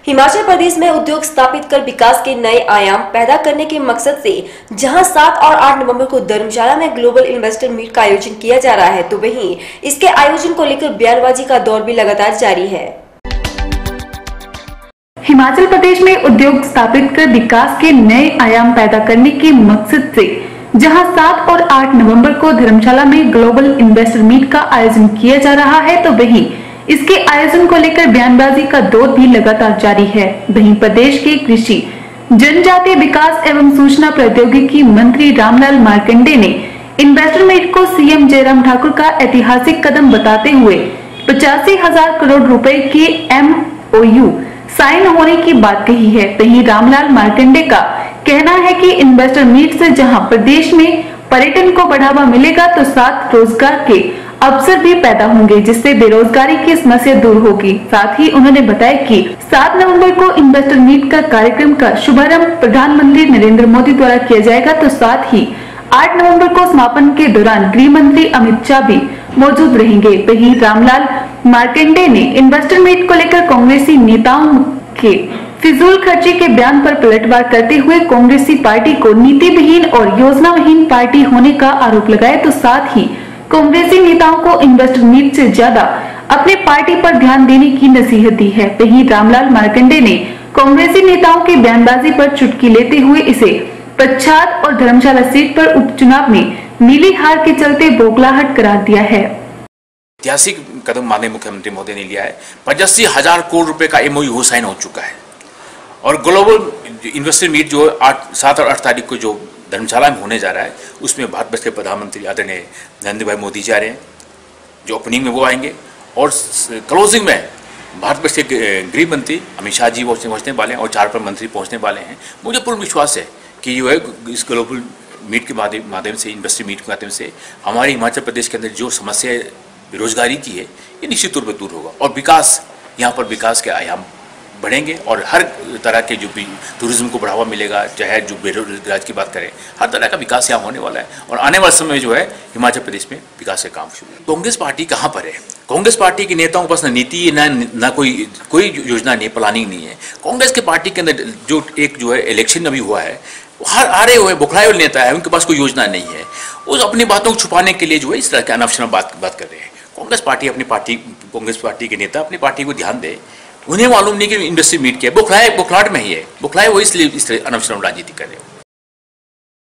हिमाचल प्रदेश में उद्योग स्थापित कर विकास के नए आयाम पैदा करने के मकसद से जहां 7 और 8 नवंबर को धर्मशाला में ग्लोबल इन्वेस्टर मीट का आयोजन किया जा रहा है, तो वहीं इसके आयोजन को लेकर बयानबाजी का दौर भी लगातार जारी है। हिमाचल प्रदेश में उद्योग स्थापित कर विकास के नए आयाम पैदा करने के मकसद से जहां 7 और 8 नवंबर को धर्मशाला में ग्लोबल इन्वेस्टर मीट का आयोजन किया जा रहा है, तो वहीं इसके आयोजन को लेकर बयानबाजी का दौर भी लगातार जारी है। वहीं प्रदेश के कृषि जनजातीय विकास एवं सूचना प्रौद्योगिकी मंत्री रामलाल मार्कंडे ने इन्वेस्टर मीट को सीएम जयराम ठाकुर का ऐतिहासिक कदम बताते हुए 85,000 करोड़ रुपए के MOU साइन होने की बात कही है। वहीं रामलाल मार्कंडे का कहना है कि इन्वेस्टर मीट से जहां प्रदेश में पर्यटन को बढ़ावा मिलेगा, तो साथ रोजगार के अवसर भी पैदा होंगे, जिससे बेरोजगारी की समस्या दूर होगी। साथ ही उन्होंने बताया कि 7 नवंबर को इन्वेस्टर मीट का कार्यक्रम का शुभारंभ प्रधानमंत्री नरेंद्र मोदी द्वारा किया जाएगा, तो साथ ही 8 नवंबर को समापन के दौरान गृह मंत्री अमित शाह भी मौजूद रहेंगे। वहीं रामलाल मार्कंडे ने इन्वेस्टर मीट को लेकर कांग्रेसी नेताओं के फिजूल खर्ची के बयान पर पलटवार करते हुए कांग्रेसी पार्टी को नीति विहीन और योजनाहीन पार्टी होने का आरोप लगाया, तो साथ ही कांग्रेसी नेताओं को इन्वेस्टर मीट से ज्यादा अपने पार्टी पर ध्यान देने की नसीहत दी है। वहीं रामलाल मार्कंडे ने कांग्रेसी नेताओं की बयानबाजी पर चुटकी लेते हुए इसे पच्छाद और धर्मशाला सीट पर उपचुनाव में नीली हार के चलते बौखलाहट करार दिया है। ऐतिहासिक कदम माननीय मुख्यमंत्री महोदय ने लिया है। 85,000 करोड़ रुपए का MOU साइन हो चुका है और ग्लोबल इन्वेस्टर मीट जो 7 और 8 तारीख को जो धर्मशाला में होने जा रहा है, उसमें भारत के प्रधानमंत्री आदरणीय नरेंद्र भाई मोदी जी आ रहे हैं, जो ओपनिंग में वो आएंगे और क्लोजिंग में भारत के गृह मंत्री अमित शाह जी पहुँचने वाले हैं और 4 मंत्री पहुँचने वाले हैं। मुझे पूर्ण विश्वास है कि जो है इस ग्लोबल मीट के माध्यम से, इन्वेस्टर मीट के माध्यम से हमारे हिमाचल प्रदेश के अंदर जो समस्या बेरोजगारी की है, ये निश्चित तौर पर दूर होगा और विकास, यहाँ पर विकास के आयाम बढ़ेंगे और हर तरह के जो भी टूरिज्म को बढ़ावा मिलेगा, चाहे जो बेरोजगार की बात करें, हर तरह का विकास यहाँ होने वाला है और आने वाले समय में जो है हिमाचल प्रदेश में विकास के काम शुरू है। कांग्रेस पार्टी कहाँ पर है? कांग्रेस पार्टी के नेताओं के पास न नीति है, न कोई योजना नहीं, प्लानिंग नहीं है। कांग्रेस के पार्टी के अंदर जो है इलेक्शन अभी हुआ है, हर आ रहे हुए बुखलाए हुए नेता है, उनके पास कोई योजना नहीं है। वो अपनी बातों को छुपाने के लिए जो है इस तरह के अनवसर बात कर रहे हैं। कांग्रेस पार्टी के नेता अपनी पार्टी को ध्यान दे। उन्हें मालूम नहीं कि इंडस्ट्री मीट क्या है, बुखलाहट में ही है, बुखलाए वो इसलिए इस तरह अनवसर राजनीति कर रहे हैं।